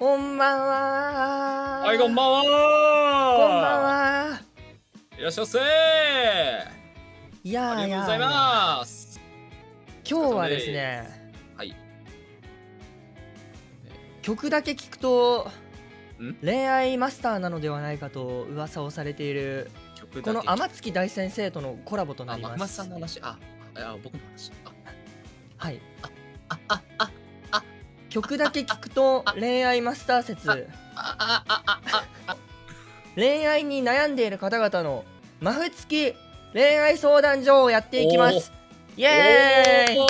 こんばんは。 はい、こんばんは。 こんばんは。 いらっしゃいませ。 いやありがとうございます。 今日はですね、 はい。 曲だけ聞くと恋愛マスターなのではないかと噂をされているこの天月大先生とのコラボとなります。 天月さんの話、僕の話。 はい。曲だけ聞くと恋愛マスター説。恋愛に悩んでいる方々のマフ付き恋愛相談所をやっていきます。イエーイ。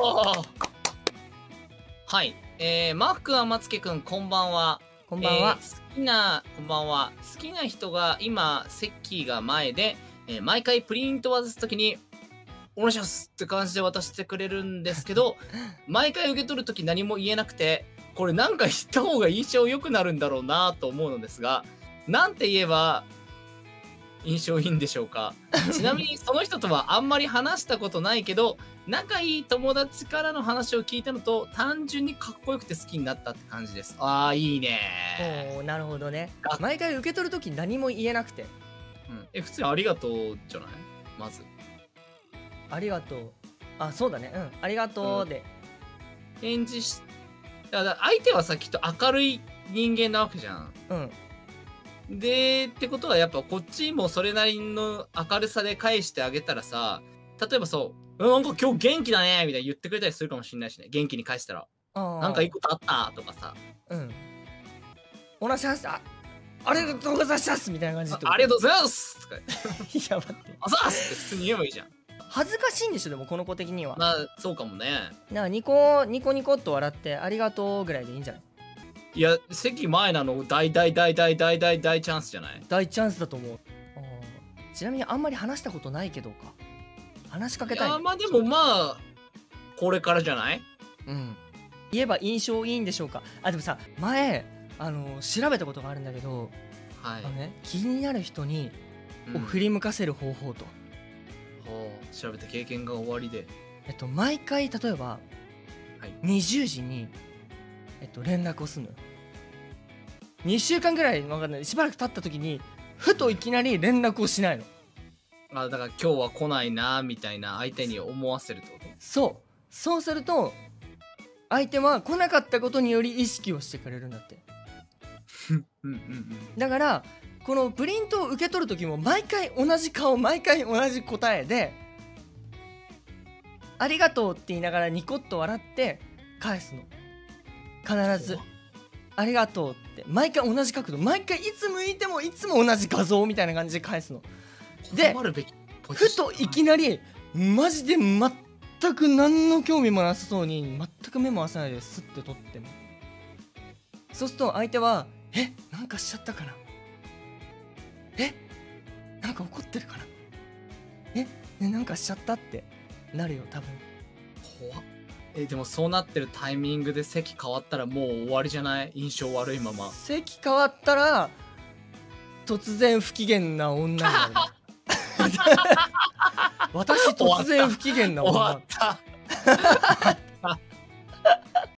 はい、マーク天月くん、こんばんは。 こんばんは。 こんばんは。好きな人が今セッキーが前で、毎回プリント渡すときにお願いしますって感じで渡してくれるんですけど毎回受け取るとき何も言えなくて、これなんか言った方が印象良くなるんだろうなと思うのですが、なんて言えば印象いいんでしょうか。ちなみにその人とはあんまり話したことないけど、仲いい友達からの話を聞いたのと単純にかっこよくて好きになったって感じです。ああ、いいね。 おー、なるほどね。毎回受け取るとき何も言えなくて、 普通にありがとうじゃない？まずありがとう。あ、そうだね。ありがとうで。 返事し、だから相手はさ、きっと明るい人間なわけじゃん。で、ってことはやっぱこっちもそれなりの明るさで返してあげたらさ、例えばそう、なんか今日元気だねみたいな言ってくれたりするかもしれないしね。元気に返したら。なんかいいことあったとかさ。 おなしゃす。ありがとうございますみたいな感じで。 ありがとうございますとか。 いや、待って。 あざーすって普通に言えばいいじゃん。 恥ずかしいんでしょ、でもこの子的には。 まあ、そうかもね。 なんかニコニコっと笑ってありがとうぐらいでいいんじゃない？ いや、席前なの大チャンスじゃない？ 大チャンスだと思う。ちなみにあんまり話したことないけどか。話しかけたい。 いや、まあでもまあ、これからじゃない？ 言えば印象いいんでしょうか。でもさ、前、調べたことがあるんだけど、気になる人にを振り向かせる方法と。 調べた経験が終わりで。 毎回例えば、20時に、連絡をするのよ。2週間ぐらい分かんない。しばらく経った時に、ふといきなり連絡をしないの。 だから今日は来ないなみたいな相手に思わせるってこと？ そうすると相手は来なかったことにより意識をしてくれるんだって。だからこのプリントを受け取る時も毎回同じ顔、毎回同じ答えでありがとうって言いながらニコッと笑って返すの。必ずありがとうって毎回同じ角度、毎回いつ向いてもいつも同じ画像みたいな感じで返すの。でふといきなりマジで全く何の興味もなさそうに全く目も合わせないでスッて撮っても、そうすると相手はなんかしちゃったかな、なんか怒ってるかな、なんかしちゃったってなるよ多分。 怖っ。でもそうなってるタイミングで席変わったらもう終わりじゃない？印象悪いまま。 席変わったら突然不機嫌な女になる。私突然不機嫌な女。 終わった